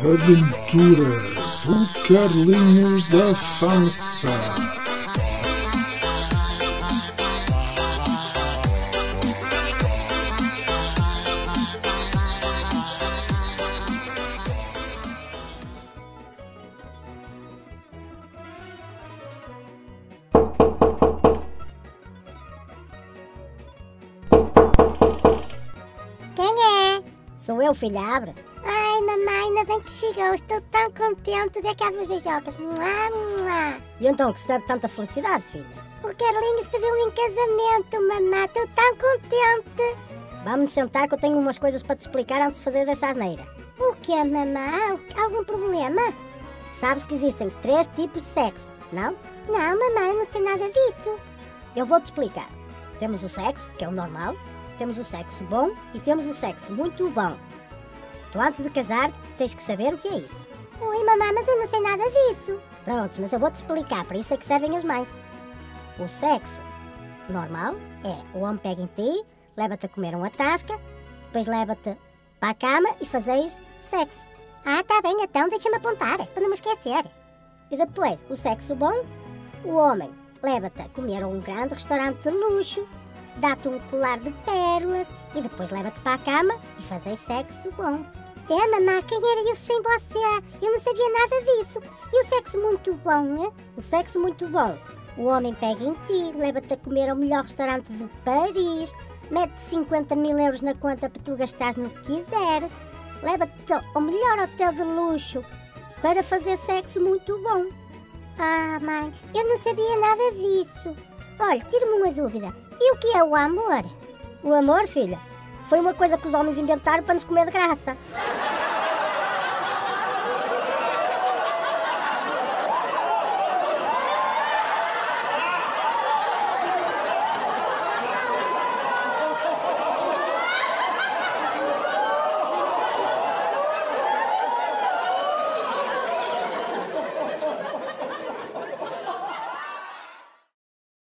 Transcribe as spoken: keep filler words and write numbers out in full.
As aventuras do Carlinhos da Fança. Quem é? Sou eu, filha, abre. Ai, mamãe, ainda bem que chegou. Estou tão contente. Dê cá as beijocas. Mua, mua. E então, que se deve tanta felicidade, filha? O Carlinhos pediu-me em casamento, mamãe. Estou tão contente. Vamos sentar que eu tenho umas coisas para te explicar antes de fazeres essa asneira. O que é, mamãe? Algum problema? Sabes que existem três tipos de sexo, não? Não, mamãe, não sei nada disso. Eu vou-te explicar. Temos o sexo, que é o normal, temos o sexo bom e temos o sexo muito bom. Tu antes de casar tens que saber o que é isso. Oi, mamãe, mas eu não sei nada disso. Prontos, mas eu vou-te explicar, para isso é que servem as mães. O sexo normal é o homem pega em ti, leva-te a comer uma tasca, depois leva-te para a cama e fazes sexo. Ah, tá bem, então deixa-me apontar, para não me esquecer. E depois, o sexo bom, o homem leva-te a comer a um grande restaurante de luxo, dá-te um colar de pérolas e depois leva-te para a cama e fazes sexo bom. É, mamãe, quem era eu sem você? Eu não sabia nada disso. E o sexo muito bom, é? O sexo muito bom. O homem pega em ti, leva-te a comer ao melhor restaurante de Paris, mete cinquenta mil euros na conta para tu gastares no que quiseres, leva-te ao melhor hotel de luxo para fazer sexo muito bom. Ah, mãe, eu não sabia nada disso. Olha, tira-me uma dúvida. E o que é o amor? O amor, filha, foi uma coisa que os homens inventaram para nos comer de graça.